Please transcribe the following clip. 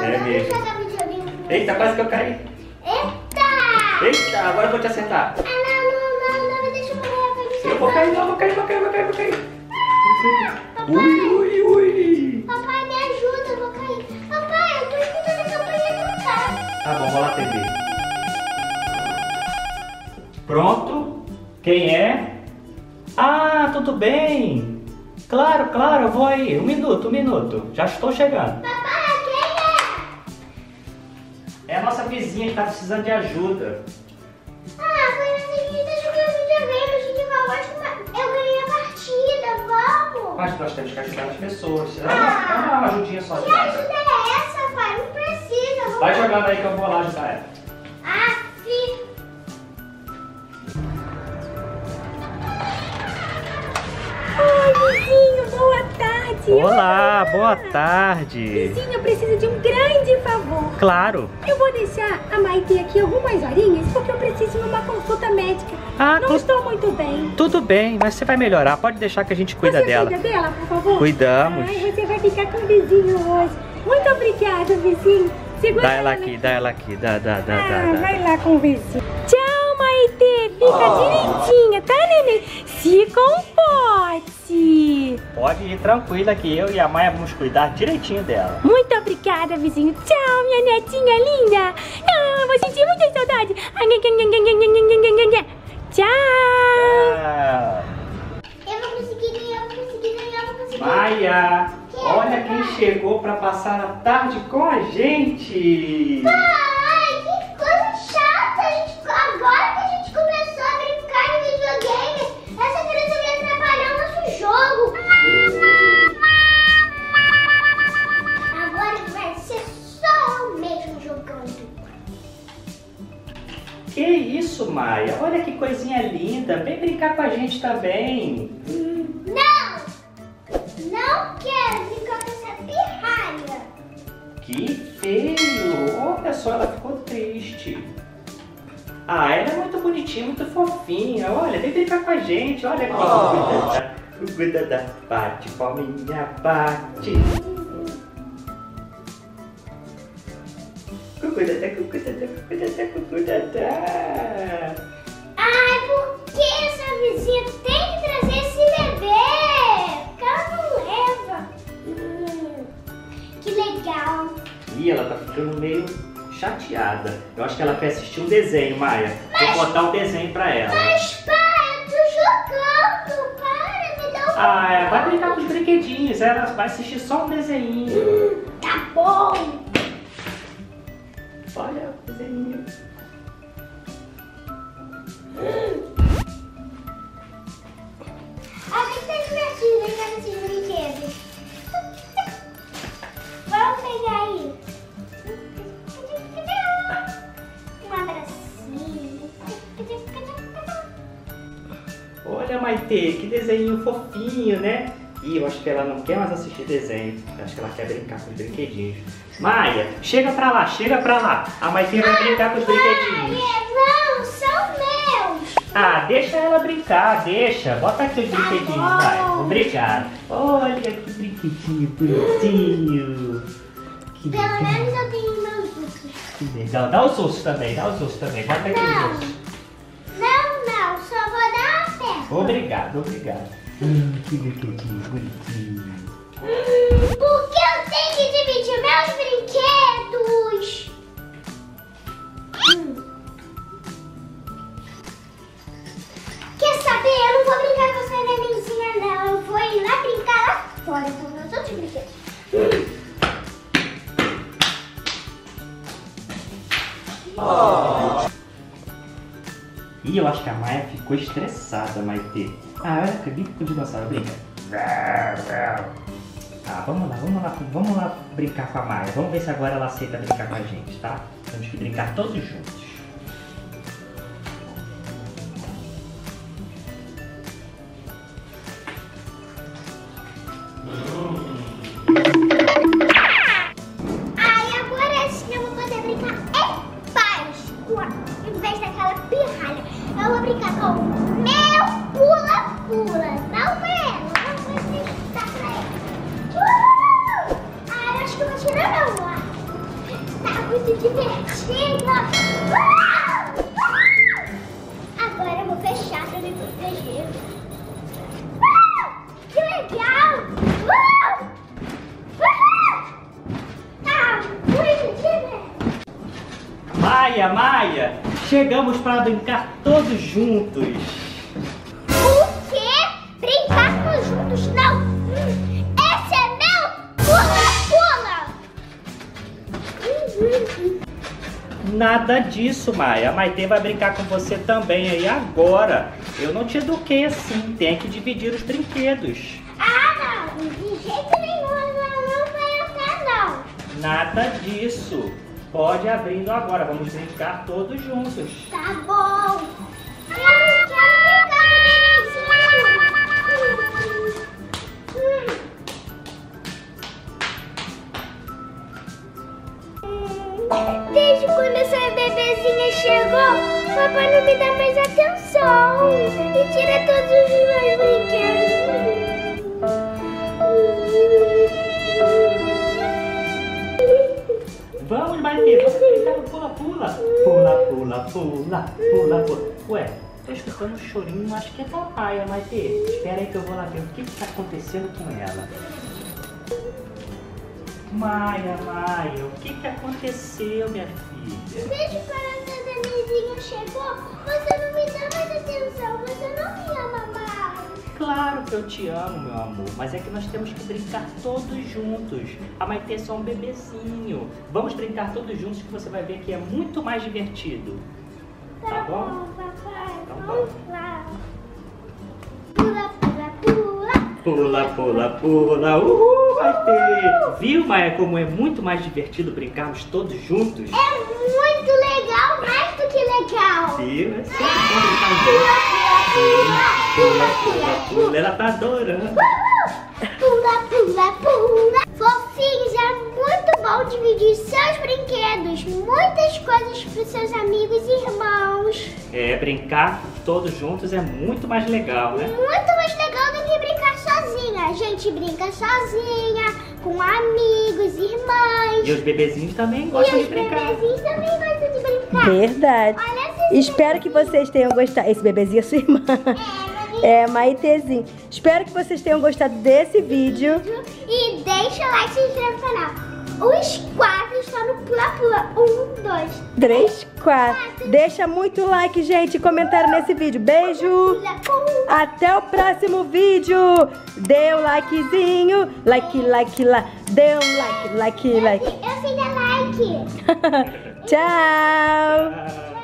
É mesmo. Eita, quase que eu caí. Eita, agora eu vou te acertar. Não, me deixa morrer, vai me Eu vou cair, não, vou cair. Ui. Papai, me ajuda, eu vou cair. Papai, eu tô escutando a campanha cantar. Tá bom, vou lá atender. Pronto? Quem é? Ah, tudo bem. Claro, eu vou aí. Um minuto. Já estou chegando. Papai, quem É a nossa vizinha que tá precisando de ajuda. foi a gente tá jogando videogame, a gente acabou de eu ganhei a partida, vamos. Mas nós temos que ajudar as pessoas. Não é uma ajudinha só de Que nada. ajuda é essa, pai? Não precisa, vamos. Vai jogando aí que eu vou lá ajudar ela. Oi, vizinho, boa tarde. Olá, boa tarde. Vizinho, eu preciso de um grande favor. Claro. Eu vou deixar a Maite aqui algumas horinhas porque eu preciso de uma consulta médica. Não estou muito bem. Tudo bem, mas você vai melhorar. Pode deixar que a gente cuida dela. Você cuida dela, por favor? Cuidamos. Ai, você vai ficar com o vizinho hoje. Muito obrigada, vizinho. Segura Dá ela aqui. Dá. Vai lá com o vizinho. Tchau, Maite. Fica direitinha, tá, neném? Se comporte. Pode ir tranquila que eu e a Maia vamos cuidar direitinho dela. Muito obrigada, vizinho. Tchau, minha netinha linda. Eu vou sentir muita saudade. Tchau. Eu vou conseguir ganhar. Maia, olha quem chegou pra passar a tarde com a gente. Ai, que coisa chata. Agora que a gente começou a brincar em videogame, essa criança vai atrapalhar o nosso jogo. Agora vai ser só eu mesmo jogando. Que isso, Maia? Olha que coisinha linda. Vem brincar com a gente também. Não quero ficar com essa pirralha. Que feio. Olha só, ela ficou triste. Ah, ela é muito bonitinha, muito fofinha. Olha, vem brincar com a gente. Olha aqui. Cuida da bate, palminha, bate. Cuida da. Ai, por que essa vizinha tem que trazer esse bebê? Porque ela não leva. Que legal. Ih, ela tá ficando meio chateada. Eu acho que ela quer assistir um desenho, Maia. Vou botar um desenho pra ela. Mas pai, eu tô jogando. Para, me dá um... Ah, vai brincar com os brinquedinhos. Ela vai assistir só um desenho. Tá bom. Olha o desenho. A gente tá divertido brincar com esses brinquedos. Vamos pegar aí. Um abracinho. Olha, Maitê, que desenho fofinho, né? Ih, eu acho que ela não quer mais assistir desenho. Eu acho que ela quer brincar com os brinquedinhos. Maia, chega pra lá. A Maitê vai brincar com os brinquedinhos. Não, são meus. Ah, deixa ela brincar, deixa. Bota aqui os brinquedinhos, vai. Obrigado. Olha que brinquedinho bonitinho. Que Pelo legal. menos eu tenho meus ursos. Que legal. Dá os ossos também. Bota aqui os ossos. Não, só vou dar uma perna. Obrigado. Que brinquedinho bonitinho. Por que eu tenho que dividir meus brinquedos? Quer saber? Eu não vou brincar com essa nenenzinha, não. Eu vou ir lá brincar lá fora com meus outros brinquedos. Ih, eu acho que a Maia ficou estressada, Maitê. Ah, olha, brinca com o dinossauro, brinca. Tá, vamos lá brincar com a Maia. Vamos ver se agora ela aceita brincar com a gente, tá? Temos que brincar todos juntos. Aí agora sim eu vou poder brincar em paz. Em vez daquela pirralha, eu vou brincar com o meu pula-pula. Não pra ela, não vou dar pra ela. Ah, eu acho que eu vou tirar meu ar. muito divertido. Agora eu vou fechar pra me proteger. Que legal! Muito divertido. Maia, chegamos para brincar todos juntos. O quê? Brincarmos juntos? Não! Esse é meu pula-pula! Nada disso, Maia. A Maitê vai brincar com você também aí agora. Eu não te eduquei assim, tem que dividir os brinquedos. Ah, não! De jeito nenhum, não vai entrar, não. Nada disso. Pode ir abrindo agora, vamos brincar todos juntos. Tá bom. Eu quero brincar com desde quando essa bebezinha chegou, papai não me dá mais atenção e tira todos os meus brinquedos. Vamos, Maitê, vamos brincar no pula-pula. Pula. Ué, tô escutando um chorinho, acho que é da Maia, Maitê. Espera aí que eu vou lá ver o que tá acontecendo com ela. Maia, o que aconteceu, minha filha? Desde quando essa bebezinha chegou, você não me dá mais atenção, você não me ama mais. Claro que eu te amo, meu amor, mas é que nós temos que brincar todos juntos. A Maitê é só um bebezinho. Vamos brincar todos juntos que você vai ver que é muito mais divertido. Tá bom? Papai, Então vamos lá. Pula. Uhul, Maitê! Viu, Maia, como é muito mais divertido brincarmos todos juntos? É muito legal, mais do que legal. Viu? É sempre bom brincar juntos. Pula. Ela tá adorando. Pula. Fofinhos, é muito bom dividir seus brinquedos, muitas coisas para seus amigos e irmãos. É, brincar todos juntos é muito mais legal, né? Muito mais legal do que brincar sozinha. A gente brinca sozinha, com amigos, irmãs. E os bebezinhos também gostam de brincar. E os bebezinhos também gostam de brincar. Verdade. Olha essa Espero que vocês tenham gostado. Esse bebezinho é sua irmã. É, Maitezinho. Espero que vocês tenham gostado desse vídeo. E deixa o like e se inscreve no canal. Os 4 estão no pula-pula. 1, 2, 3, 4. Deixa muito like, gente, e comentário nesse vídeo. Beijo. pula. Até o próximo vídeo. Dê um likezinho. Like. Dê um like. Eu sei dar like. Tchau. Ah.